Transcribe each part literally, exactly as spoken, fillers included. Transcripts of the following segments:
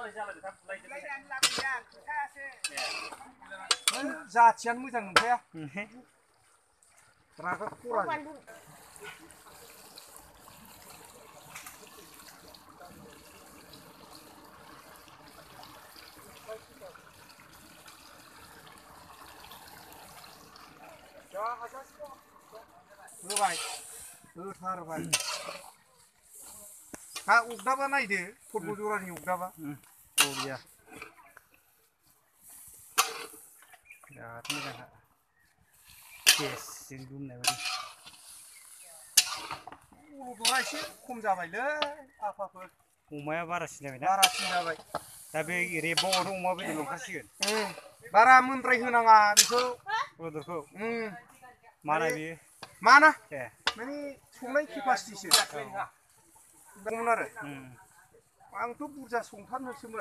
जाथियानो मोजां नंखाया रागा खरा होबाय होथारबाय हा उगदाबा नायदो फटबल जरानि उगदाबा बरिया बिराद मोजां गेसजों दुमनाय बायदि अलदरा एसे खम जाबायलै आफाफोर अमाया बारासिन जाबाय ना बारासिन जाबाय दा बे रेबावथ' अमा बेदर लंखासिगोन बारा मोनद्राय होनाङा बेखौ अलदरखौ माना बियो माना ए माने संनाय केपासिटिसो दंमोन आरो आंथ' बुरजा संथारनोसोमोन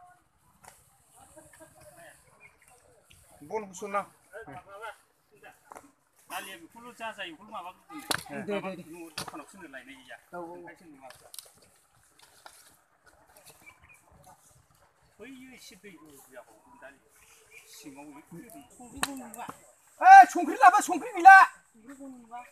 बन होसनना दालिया बेखौल' जा जायो बेखौल' माबा दे दे दखानाव सोंनो लायनाय गैया औ बैयो एसे दै होजाबाव दालि सिङाव संख्रिखौ नुवा ए संख्रि लाबा संख्रि गैला संख्रिखौ नुवा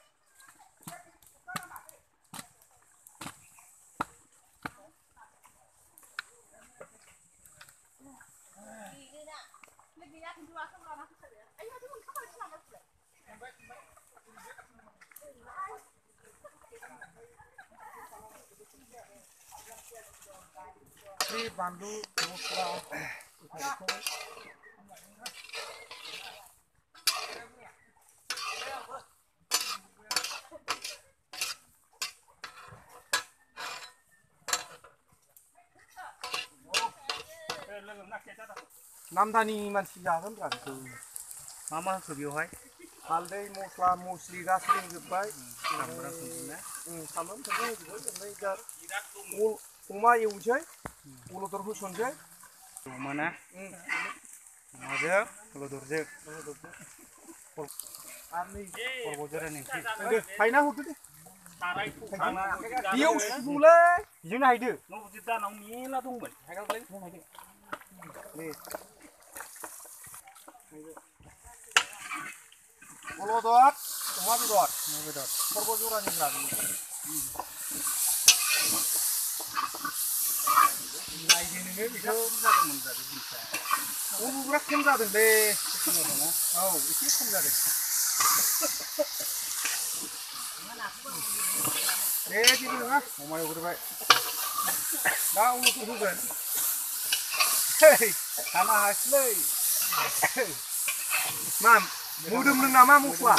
Ini bandu mosla नामदानि मानसि जागोन ब्रा बेखौ मा मा होखो बेवहाय हालदै मस्ला मस्लि गासैबो होजोबबाय सामब्राम सामब्राम होजोबबाय ओमफ्राय दा अमा एवनोसै अलदर होसनसै अमा ना अमाजों अलदरजों आरो नै खरब' जरानि ओंख्रि हायना हरदो दे बेयाव सुलै बेजोंनो हायदो नबजित दानाव मेला दंमोन हायगारलाय हायदो अलदर अमा बेदर अमा बेदर खरब' जरानि ब्रा नायदो नोङो बेखौ जादोंमोन जादों जिनिसा अबो बिराद खम जादोंलै औ एसे खम जादों दे जेबो नङा अमा एवग्रोबाय दा अलदर होगोन थानो हायासैलै मा मोदोमदों नामा मस्ला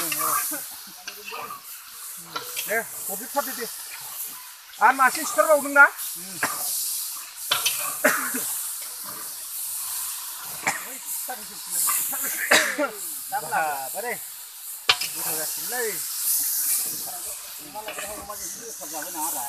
दे हरजोबथारदो दे आरो मासे सिथारबावदों ना बारे गोथाव जासिगोनलै अमा लायग्राहा अमाजोंसो गोथाव जाबाय नामाब्रा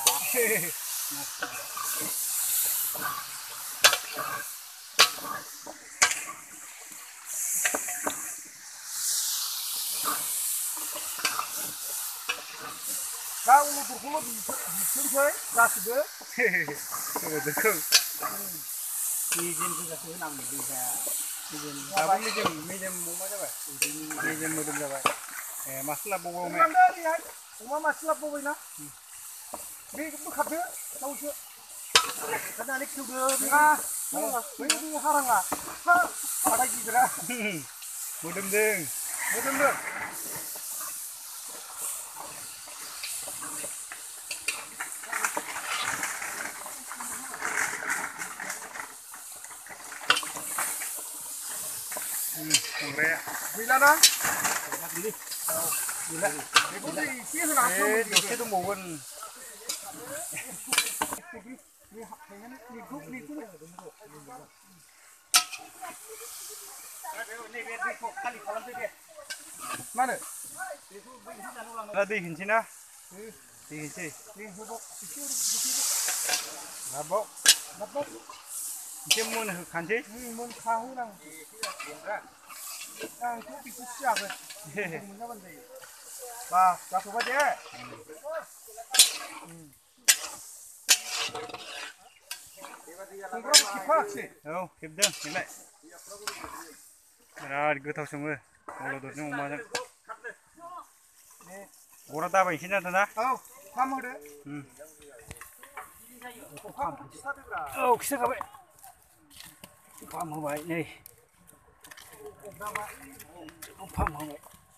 दा अलदरखौल' बिसोरसै गासिबो अलदरखौ मेजेम गोजासो होनांगौ दैजा दाबो मेजेम मेजेम अमा जाबाय मेजेम मोदोम जाबाय ए मासे लाबोबावो अमा मासे लाबोबावबायना बे बोखारदो दाउसो बोखारनानै खेवदो नङा बै हाराङा हाराय गिदिरा मोदोमदों मोदोमदों संग्राया गैलाना गैला गैला बेखौ दै एसे होना दसे दंबावगोन नैबे दैखौ खालि खालामदो दे मा होनो दा दै होनसै ना दै होनसै लाबबाव लाबबाव एसे मोनहोखानोसै मोनखाहोनांगौ आंथ' बेखौसो जागोन मोनजाबानो जायो बा जाथ'बाय दे खुमब्राबो खेबफाखिसै औ खेबदों खेबलाय बिराद गोथाव सङो अलदरजों अमाजों अरा दाबायनोसै ना दाना औ फाम होदो औ खिथाखाबाय फाम होबाय नै फाम होबाय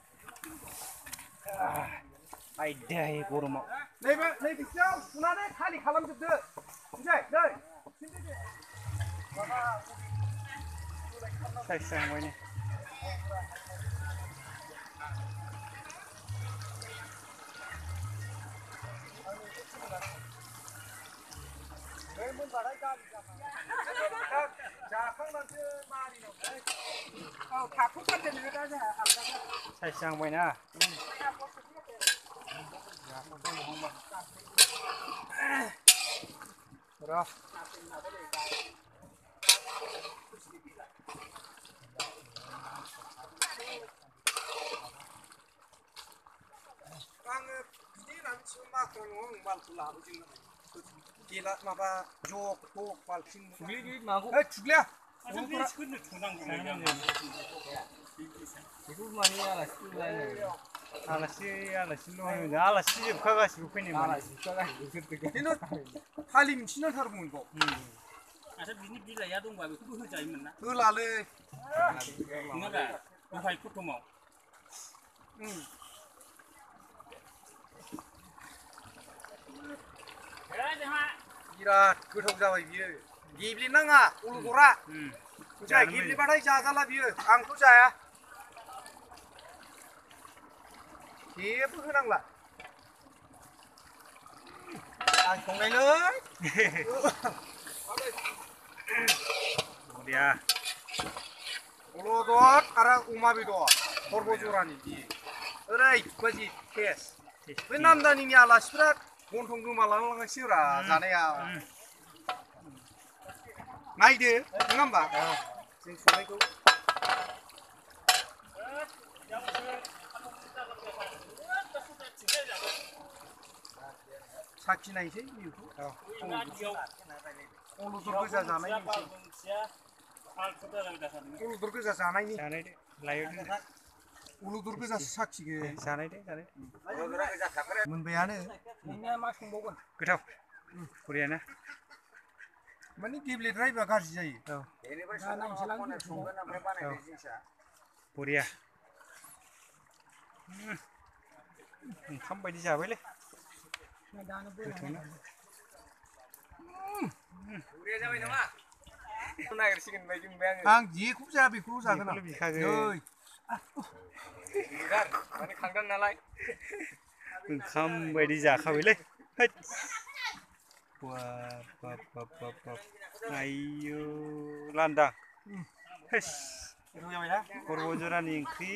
आयदै गरमाव नैबे नै बिसियाव सुनानै खालि खालामजोबदो मिथिबाय नै साइस जाहांबाय नै जाखांनानैसो मारिनांगौ औ थाथ'थारदो नोङो दा जोंहा आलदा साइस जाहांबायना र' आङो बिदि होनना मिथिगौ माखौ न'आव आं मालखौ लाबोजोबनो गेला माबा जग थग बाल्थिं थुग्लि माबाखौ ओइ थुग्लिया सोरनो थुनांगौ बेखौ माने आलासि आलासि आलासिल' होनो आलासि जोबखा गासिबो फैनाय माने खिन्थु थालि मोनसे नांथारगौमोन बाव आरो बिनि बिलाइया दंबा बेखौबो होजायोमोन ना होलालै नङाबा दहाय प्रथमाव बिराद गोथाव जाबाय बियो गेब्लेनाङा अलदरा मिथिबाय गेब्लेबाथाय जाजाला बियो आंथ' जाया जेबो होनांला आं संनायलै बरिया अलदर आरो अमा बेदर सर्ब जरानि बियो ओरैबायदि टेस्ट बे नामदानिनि आलासिफ्रा गन्थं गोमालांलांसै ब्रा जानाया नायदो नङा होमबा जों संनायखौ साखि नायसै बेखौ अलदर गोजा जानायनि अलदर गोजा जानायनि जानायदो लायदो अलदर गोजासो साखिगोन जानायदो जानाय मोनबायानो मा संबावगोन गोथाव बरियाना माने गेब्लेद्रायबा गाज्रि जायो औ बरिया ओंखाम बायदि जाबायलै गोथावना बरिया जाबाय नामा नागिरसिगोन बायदि मोनबाय आङो आं जेखौबो जाया बेखौल' जागोन आं बिखागोन माने खांदां नालाय ओंखाम बायदि जाखाबायलै बाब बाब बाब बाब बाब आयौ लान्दा हेस सर्ब जरानि ओंख्रि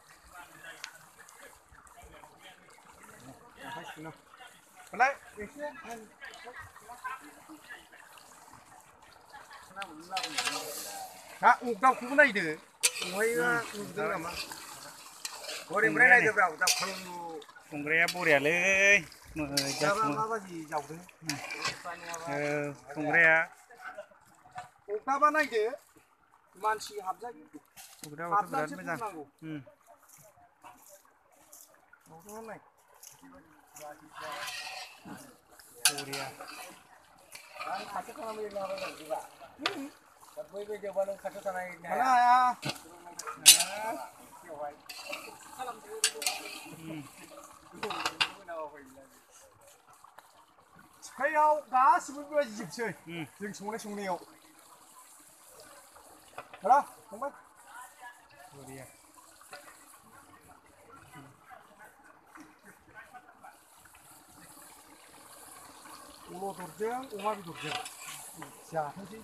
हा अगदाबखौबो नायदो बहायबा नुदों नामा हरैनिफ्राय नायदोब्रा अगदाबखौ संग्राया बरियालै मोजां माबायदि जावदों संग्राया अगदाबा नायदो मानसि हाबजायो अगदाबाथ' बिराद मोजां नाय बरिया खाथियाव थानानै बै बायदियावबा नों खाथियाव थानाय हाया सिखायाव गासिबो बेबायदि जोबसै जों संनाय संनायाव र' फंबाय बरिया अलदरजों अमा बेदरजों जाथोंसै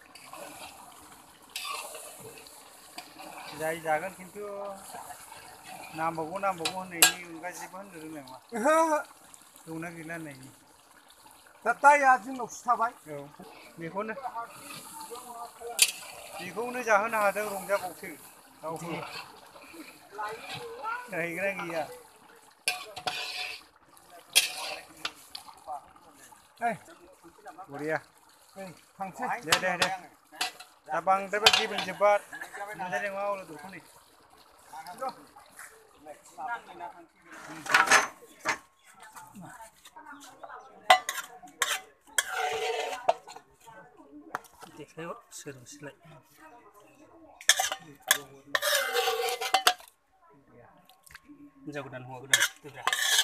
जाय जागोन खिन्थु नांबावगौ नांबावगौ होननायनि अनगा जेबो होननो रोंनाय नङा ओहो दंना गैला होननायनि दा दाया जोंनावसो थाबाय औ बेखौनो बेखौनो जाहोनो हादों रंजाबावसो गावखौ जाहैग्रा गैया बरिया थांसै दे दे दे दा बांद्रायबा गेबेंजोब्बा मोनजानाय नङा अलदरखौ नै देखायहर सोरबोसैलाय हिनजाव गोदान हौवा गोदान दोब्रा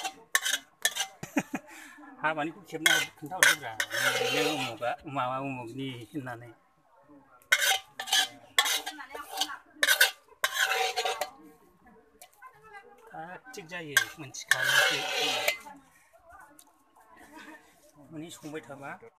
हाबानिखौ खेबना खोन्थाहरदोब्रा नों उमुगा माबा उमुगनि होननानै थिग जायो मोनथिखानायसो माने संबाय थाबा